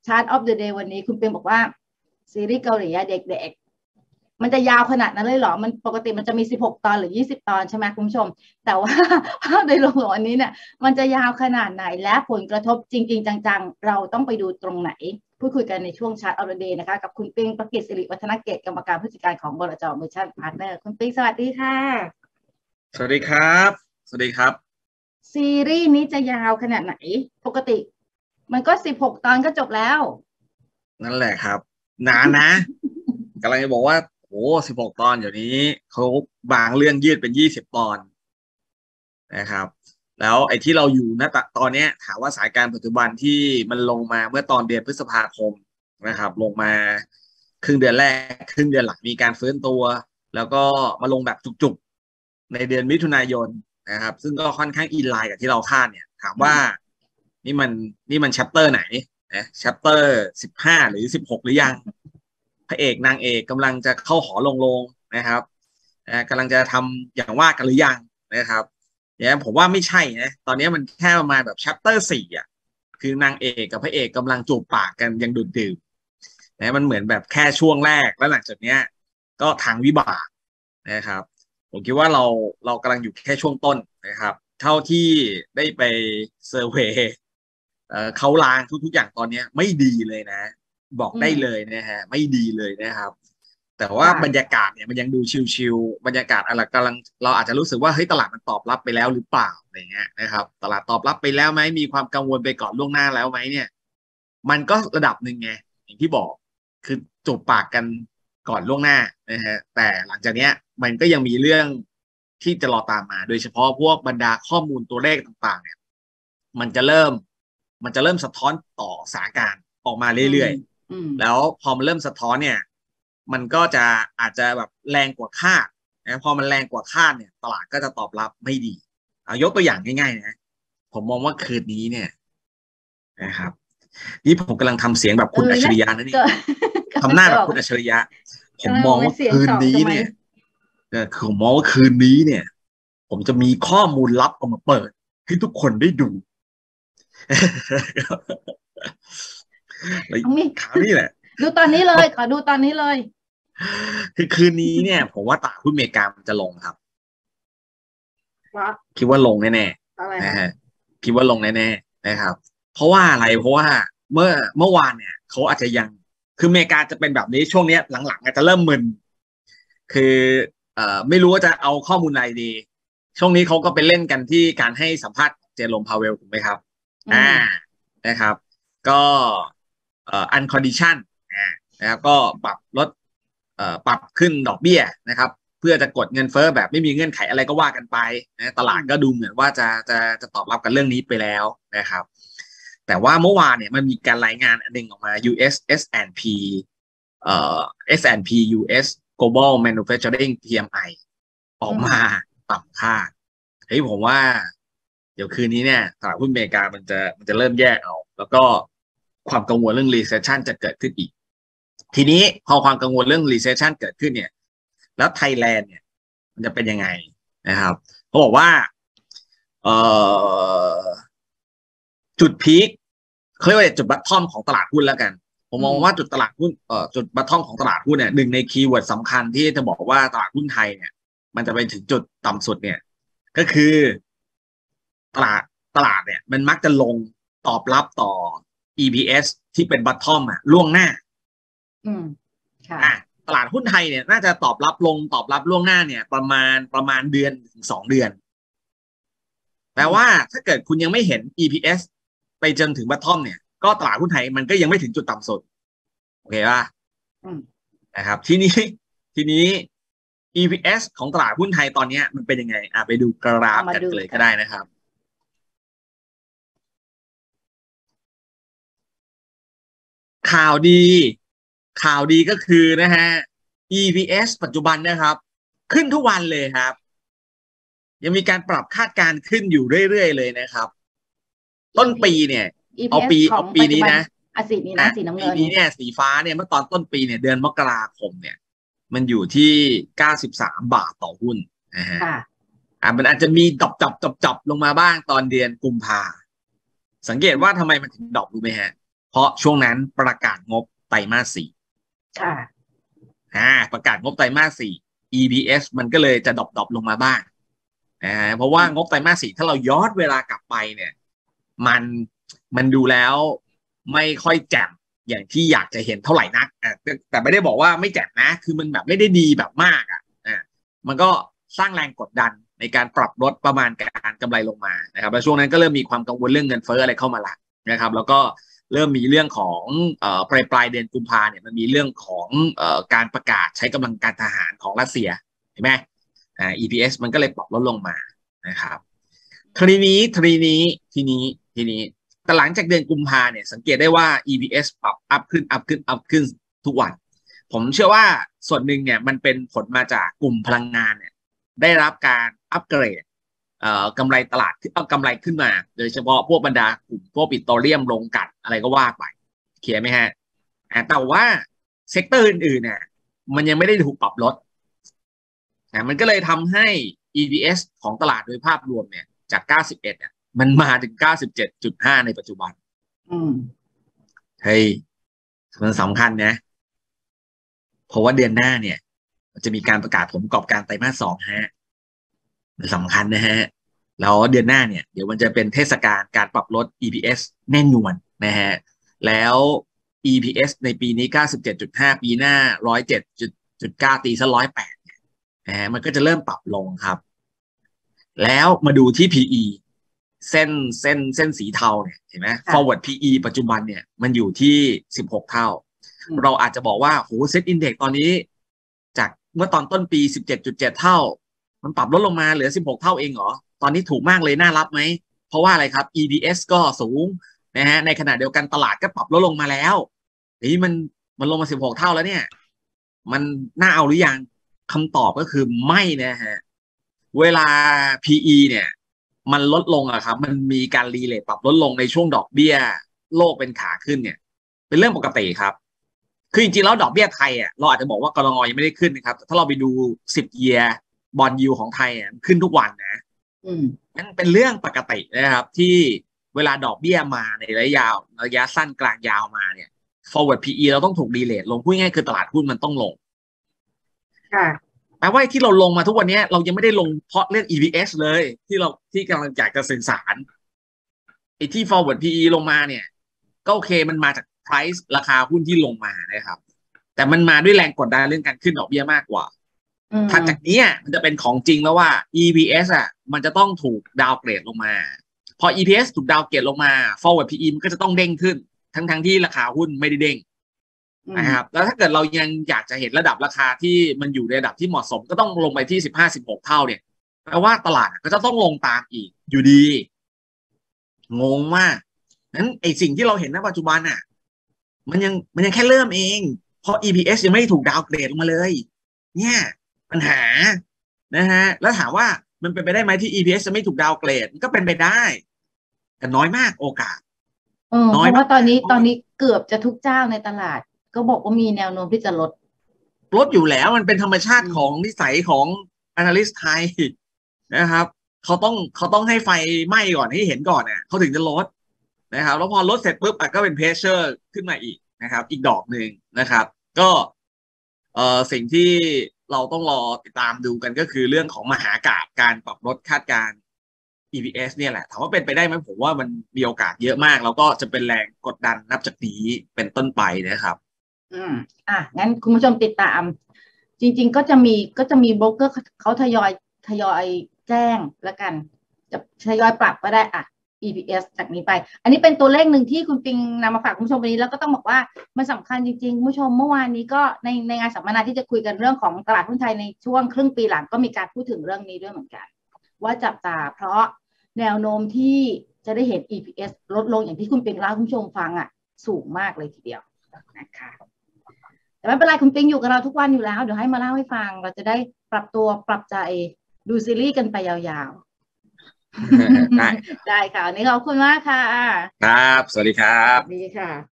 Chart of the Day วันนี้คุณเปรมบอกว่าซีรีส์เกาหลีเด็กๆมันจะยาวขนาดนั้นเลยเหรอมันปกติมันจะมี16ตอนหรือ20ตอนใช่ไหมคุณผู้ชมแต่ว่าภาพโดยรวมอันนี้เนี่ยมันจะยาวขนาดไหนและผลกระทบจริงๆจังๆเราต้องไปดูตรงไหนพูดคุยกันในช่วง Chart of the Day นะคะกับคุณปิ๊งประกิตสิริวัฒนเกตกรรมการผู้จัดการของบลจ. Merchant Partner คุณปิ๊งสวัสดีค่ะสวัสดีครับสวัสดีครับซีรีส์นี้จะยาวขนาดไหนปกติมันก็16ตอนก็จบแล้วนั่นแหละครับนานนะ กำลังจะบอกว่าโอ้16ตอนเดี๋ยวนี้เขาบางเรื่องยืดเป็น20ตอนนะครับแล้วไอ้ที่เราอยู่ณตอนนี้ถามว่าสายการปัจจุบันที่มันลงมาเมื่อตอนเดือนพฤษภาคมนะครับลงมาครึ่งเดือนแรกครึ่งเดือนหลังมีการฟื้นตัวแล้วก็มาลงแบบจุกๆในเดือนมิถุนายนนะครับซึ่งก็ค่อนข้างอินไลน์กับที่เราคาดเนี่ยถามว่านี่มันแชปเตอร์ไหนนะแชปเตอร์15หรือ16หรือยังพระเอกนางเอกกำลังจะเข้าหอลงนะครับกำลังจะทำอย่างว่ากันหรือยังนะครับเนี่ยผมว่าไม่ใช่นะตอนนี้มันแค่ประมาณแบบแชปเตอร์4อ่ะคือนางเอกกับพระเอกกำลังจูบปากกันยังดูดดื่มนะมันเหมือนแบบแค่ช่วงแรกแล้วหลังจากเนี้ยก็ทางวิบากนะครับผมคิดว่าเรากำลังอยู่แค่ช่วงต้นนะครับเท่าที่ได้ไปเซอร์เวย์เขาล้างทุกอย่างตอนนี้ไม่ดีเลยนะบอกได้เลยนะฮะไม่ดีเลยนะครับแต่ว่าบรรยากาศเนี่ยมันยังดูชิลๆบรรยากาศอะไรกำลังเราอาจจะรู้สึกว่าเฮ้ยตลาดมันตอบรับไปแล้วหรือเปล่าอะไรเงี้ยนะครับตลาดตอบรับไปแล้วไหมมีความกังวลไปก่อนล่วงหน้าแล้วไหมเนี่ยมันก็ระดับหนึ่งไงอย่างที่บอกคือจูบปากกันก่อนล่วงหน้านะฮะแต่หลังจากเนี้ยมันก็ยังมีเรื่องที่จะรอตามมาโดยเฉพาะพวกบรรดาข้อมูลตัวเลขต่างๆเนี่ยมันจะเริ่มสะท้อนต่อสถานการณ์ออกมาเรื่อยๆแล้วพอมันเริ่มสะท้อนเนี่ยมันก็จะอาจจะแบบแรงกว่าคาดนะพอมันแรงกว่าคาดเนี่ยตลาดก็จะตอบรับไม่ดีเอายกตัวอย่างง่ายๆนะผมมองว่าคืนนี้เนี่ยนะครับนี่ผมกำลังทำเสียงแบบคุณอัจฉริยะนะนี่ทำหน้าแบบคุณอัจฉริยะผมมองว่าคืนนี้เนี่ยผมมองว่าคืนนี้เนี่ยผมจะมีข้อมูลลับออกมาเปิดให้ทุกคนได้ดูข่าวนี่แหละดูตอนนี้เลยขอดูตอนนี้เลยคือคืนนี้เนี่ยผมว่าตลาดหุ้นอเมริกามันจะลงครับคิดว่าลงแน่ๆนะฮะคิดว่าลงแน่ๆนะครับเพราะว่าอะไรเพราะว่าเมื่อวานเนี่ยเขาอาจจะยังคืออเมริกาจะเป็นแบบนี้ช่วงนี้หลังๆอาจจะเริ่มมึนคือไม่รู้ว่าจะเอาข้อมูลอะไรดีช่วงนี้เขาก็ไปเล่นกันที่การให้สัมภาษณ์เจอโรมพาเวลถูกไหมครับนะครับก็uncondition นะครับก็ปรับขึ้นดอกเบี้ยนะครับเพื่อจะกดเงินเฟ้อแบบไม่มีเงื่อนไขอะไรก็ว่ากันไปนะตลาดก็ดูเหมือนว่าจะตอบรับกันเรื่องนี้ไปแล้วนะครับแต่ว่าเมื่อวานเนี่ยมันมีการรายงานอันหนึ่งออกมา US S&P S&P US Global Manufacturing PMI ออกมาต่ำคาดเฮ้ยผมว่าเดี๋ยวคืนนี้เนี่ยตลาดหุ้นอเมริกามันจะเริ่มแยกเอาแล้วก็ความกังวลเรื่อง recession จะเกิดขึ้นอีกทีนี้พอความกังวลเรื่อง recession เกิดขึ้นเนี่ยแล้วไทยแลนด์เนี่ยมันจะเป็นยังไงนะครับเขาบอกว่าจุดพีคเขาเรียกว่าจุดบัตทอมของตลาดหุ้นแล้วกันผมมองว่าจุดตลาดหุ้นจุดบัตทอมของตลาดหุ้นเนี่ยหนึ่งในคีย์เวิร์ดสำคัญที่จะบอกว่าตลาดหุ้นไทยเนี่ยมันจะไปถึงจุดต่ำสุดเนี่ยก็คือตลาดเนี่ยมันมักจะลงตอบรับต่อ EPS ที่เป็นบัตทอมล่วงหน้าตลาดหุ้นไทยเนี่ยน่าจะตอบรับล่วงหน้าเนี่ยประมาณเดือนถึง2 เดือนแปลว่าถ้าเกิดคุณยังไม่เห็น EPS ไปจนถึงบัตทอมเนี่ยก็ตลาดหุ้นไทยมันก็ยังไม่ถึงจุดต่ำสุดโอเคป่ะนะครับทีนี้ EPS ของตลาดหุ้นไทยตอนนี้มันเป็นยังไงไปดูกราฟกันเลยก็ได้นะครับข่าวดีก็คือนะฮะ EPS ปัจจุบันนะครับขึ้นทุกวันเลยครับยังมีการปรับคาดการณ์ขึ้นอยู่เรื่อยๆเลยนะครับต้นปีเนี่ยเอาปีนี้นะสีนี้นะสีน้ำเงินปีนี้เนี่ยสีฟ้าเนี่ยเมื่อตอนต้นปีเนี่ยเดือนมกราคมเนี่ยมันอยู่ที่93 บาทต่อหุ้นนะฮะมันอาจจะมีจับลงมาบ้างตอนเดือนกุมภาสังเกตว่าทำไมมันถึงดรอปรู้ไหมฮะเพราะช่วงนั้นประกาศงบไตรมาสสี่ค่ะประกาศงบไตรมาสสี่ EPS มันก็เลยจะดรอปลงมาบ้างเพราะว่างบไตรมาสสี่ถ้าเราย้อนเวลากลับไปเนี่ยมันดูแล้วไม่ค่อยแจ่มอย่างที่อยากจะเห็นเท่าไหร่นักแต่ไม่ได้บอกว่าไม่แจ่มนะคือมันแบบไม่ได้ดีแบบมากมันก็สร้างแรงกดดันในการปรับลดประมาณการกำไรลงมานะครับแล้วช่วงนั้นก็เริ่มมีความกังวลเรื่องเงินเฟ้ออะไรเข้ามาละนะครับแล้วก็เริ่มมีเรื่องของปลายเดือนกุมภาเนี่ยมันมีเรื่องของการประกาศใช้กำลังการทหารของรัสเซียเห็นไหมEPS มันก็เลยปรับลดลงมานะครับทีนี้แต่หลังจากเดือนกุมภาเนี่ยสังเกตได้ว่า EPS ปรับอัพขึ้นทุกวันผมเชื่อว่าส่วนหนึ่งเนี่ยมันเป็นผลมาจากกลุ่มพลังงานเนี่ยได้รับการอัปเกรดกำไรตลาดเอากำไรขึ้นมาโดยเฉพาะพวกบรรดากลุ่มพวกปิโตรเลียมโรงกลั่นอะไรก็ว่าไปเคลียร์ไหมฮะแต่ว่าเซกเตอร์อื่นๆเนี่ยมันยังไม่ได้ถูกปรับลดมันก็เลยทำให้ EPS ของตลาดโดยภาพรวมเนี่ยจาก91เนี่ยมันมาถึง 97.5 ในปัจจุบันเฮ้ยมันสำคัญนะเพราะว่าเดือนหน้าเนี่ยจะมีการประกาศผลประกอบการไตรมาส 2ฮะมันสำคัญนะฮะแล้วเดือนหน้าเนี่ยเดี๋ยวมันจะเป็นเทศกาลการปรับลด EPS แน่นอนนะฮะแล้ว EPS ในปีนี้ 97.5 ปีหน้า 107.9 ตีซะ108มันก็จะเริ่มปรับลงครับแล้วมาดูที่ PE เส้นสีเทาเนี่ยเห็นไหม forward PE ปัจจุบันเนี่ยมันอยู่ที่16เท่าเราอาจจะบอกว่าโหเซ็ตอินเด็กซ์ตอนนี้จากเมื่อตอนต้นปี 17.7 เท่ามันปรับลดลงมาเหลือ16เท่าเองเหรอตอนนี้ถูกมากเลยน่ารับไหมเพราะว่าอะไรครับ EPS ก็สูงนะฮะในขณะเดียวกันตลาดก็ปรับลดลงมาแล้วนี่มันลงมา16เท่าแล้วเนี่ยมันน่าเอาหรือยังคำตอบก็คือไม่นะฮะเวลา PE เนี่ยมันลดลงอะครับมันมีการรีเลทปรับลดลงในช่วงดอกเบี้ยโลกเป็นขาขึ้นเนี่ยเป็นเรื่องปกติครับคือจริงๆแล้วดอกเบี้ยไทยอ่ะเราอาจจะบอกว่ากลงยังไม่ได้ขึ้นนะครับถ้าเราไปดู10 year bond yield ของไทยขึ้นทุกวันนะนั่นเป็นเรื่องปกตินะครับที่เวลาดอกเบี้ยมาในระยะสั้นกลางยาวมาเนี่ย forward PE เราต้องถูกรีเลทลงพูดง่ายคือตลาดหุ้นมันต้องลงค่ะแปลว่าที่เราลงมาทุกวันนี้เรายังไม่ได้ลงเพราะเรื่อง EPS เลยที่กำลังอยากจะสื่อสารไอ้ที่ forward PE ลงมาเนี่ยก็โอเคมันมาจาก price ราคาหุ้นที่ลงมานะครับแต่มันมาด้วยแรงกดดันเรื่องการขึ้นดอกเบี้ยมากกว่าถัดจากนี้มันจะเป็นของจริงแล้วว่า EPS มันจะต้องถูกดาวเกรดลงมาพอ EPS ถูกดาวเกรดลงมา forward PE มันก็จะต้องเด้งขึ้นทั้งที่ราคาหุ้นไม่ได้เด้งนะครับแล้วถ้าเกิดเรายังอยากจะเห็นระดับราคาที่มันอยู่ในระดับที่เหมาะสมก็ต้องลงไปที่15-16 เท่าเนี่ยแปลว่าตลาดก็จะต้องลงตามอีกอยู่ดีงงมากนั้นไอสิ่งที่เราเห็นณปัจจุบันมันยังแค่เริ่มเองเพราะ EPS ยังไม่ได้ถูกดาวเกรดลงมาเลยเนี่ยปัญหานะฮะแล้วถามว่ามันเป็นไปได้ไหมที่ EPS จะไม่ถูกดาวเกรดมันก็เป็นไปได้แต่น้อยมากโอกาสน้อยเพราะว่าตอนนี้เกือบจะทุกเจ้าในตลาดก็บอกว่ามีแนวโน้มที่จะลดอยู่แล้วมันเป็นธรรมชาติของนิสัยของ analyst ไทยนะครับเขาต้องให้ไฟไหม้ก่อนให้เห็นก่อนเขาถึงจะลดนะครับแล้วพอลดเสร็จปุ๊บก็เป็นเพรสเชอร์ขึ้นมาอีกนะครับอีกดอกหนึ่งนะครับก็สิ่งที่เราต้องรอติดตามดูกันก็คือเรื่องของมหากาพย์การปรับลดคาดการณ์ EPS เนี่ยแหละถามว่าเป็นไปได้ไหมผมว่ามันมีโอกาสเยอะมากแล้วก็จะเป็นแรงกดดันนับจากนี้เป็นต้นไปนะครับงั้นคุณผู้ชมติดตามจริงๆก็จะมีโบรกเกอร์เขาทยอยแจ้งแล้วกันจะทยอยปรับก็ได้EPS จากนี้ไปอันนี้เป็นตัวเลขหนึ่งที่คุณปิงนำมาฝากคุณผู้ชมวันนี้แล้วก็ต้องบอกว่ามันสำคัญจริงๆคุณผู้ชมเมื่อวานนี้ก็ในงานสัมมนาที่จะคุยกันเรื่องของตลาดหุ้นไทยในช่วงครึ่งปีหลังก็มีการพูดถึงเรื่องนี้ด้วยเหมือนกันว่าจับตาเพราะแนวโน้มที่จะได้เห็น EPS ลดลงอย่างที่คุณปิงเล่าคุณผู้ชมฟังสูงมากเลยทีเดียวนะคะแต่ไม่เป็นไรคุณปิงอยู่กับเราทุกวันอยู่แล้วเดี๋ยวให้มาเล่าให้ฟังเราจะได้ปรับตัวปรับใจดูซีรีส์กันไปยาวๆได้ค่ะวันนี้ขอบคุณมากค่ะครับสวัสดีครับสวัสดีค่ะ